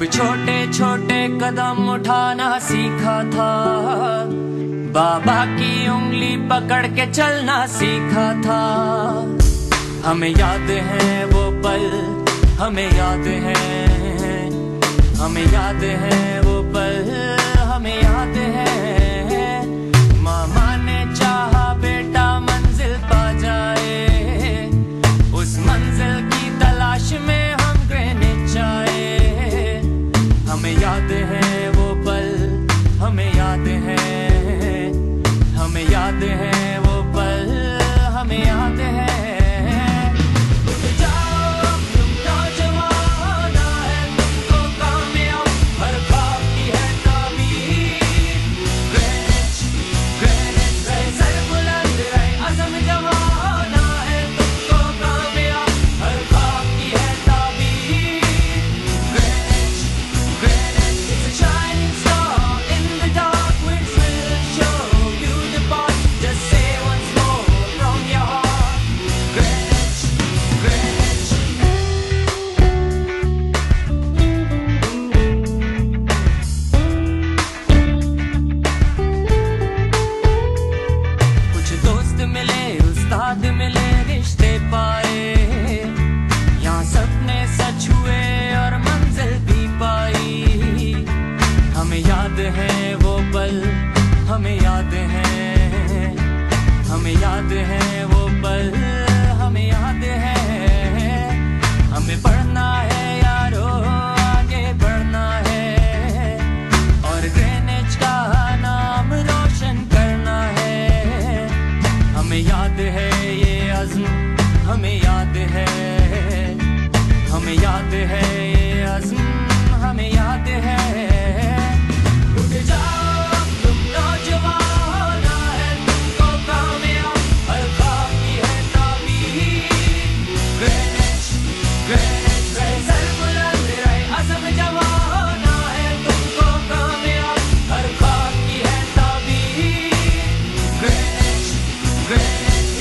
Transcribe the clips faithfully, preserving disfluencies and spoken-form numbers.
जब छोटे छोटे कदम उठाना सीखा था, बाबा की उंगली पकड़ के चलना सीखा था। हमें याद है वो पल, हमें याद है, हमें याद है वो पल, हमें याद है। मामा ने चाहा बेटा मंजिल पा जाए, उस मंजिल की तलाश में हम ग्रेनिच आए। हमें याद है वो पल, हमें याद है, हमें याद है वो पल, हमें याद है। मिले रिश्ते पाए, यहाँ सपने सच हुए और मंजिल भी पाई। हमें याद है वो पल, हमें याद है, हमें याद है वो पल, हमें याद है। हमें पढ़ना है यारो, आगे बढ़ना है और ग्रेनिच का नाम रोशन करना है। हमें याद है ये अज़्म, हमें याद है, हमें याद है ये अज़्म, हमें याद है। उठ जाओ तुम नौजवान, होना है तुमको कामयाब, हर ख्वाब की है ताबीर। ग्रेनिच, ग्रेनिच रहे सर बुलंद, रहे अज़्म जवां, होना है तुमको कामयाब, हर ख्वाब की है ताबीर। Greenwich, Greenwich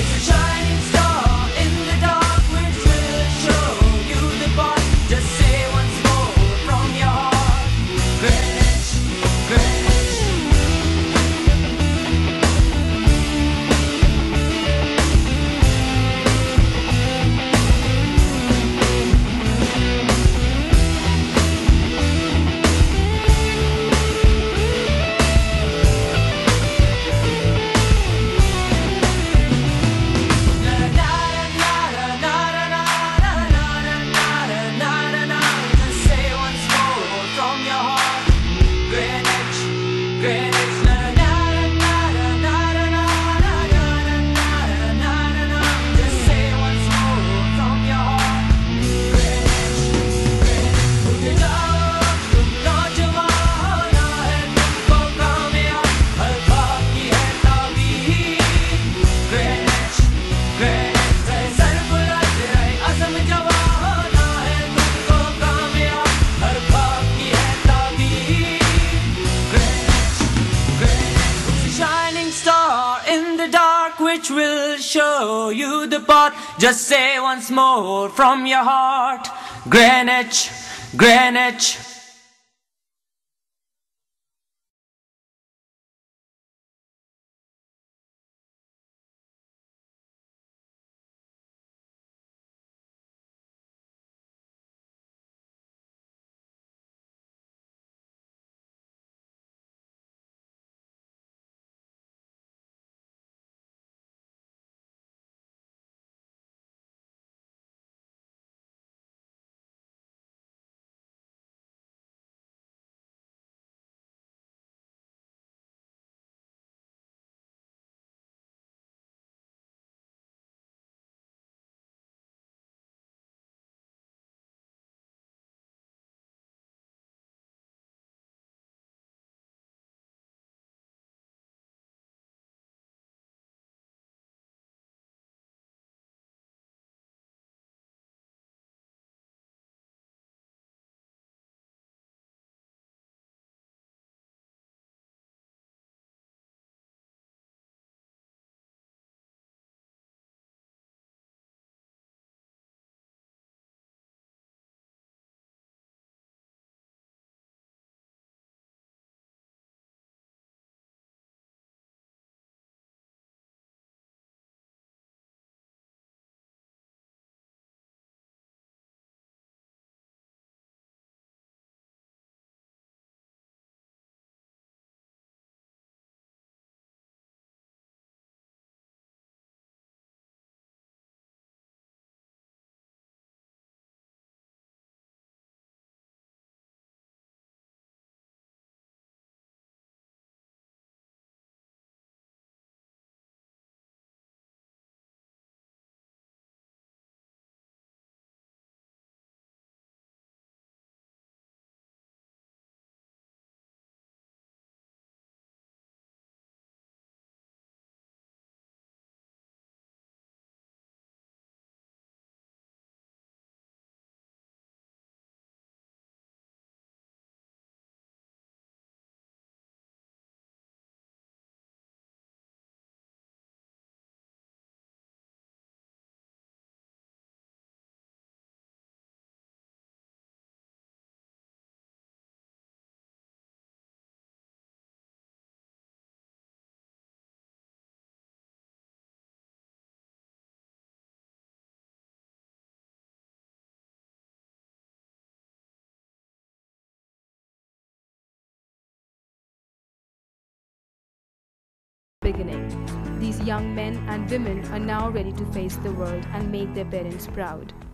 which will show you the path. Just say once more from your heart, Greenwich, Greenwich. beginning. These young men and women are now ready to face the world and make their parents proud.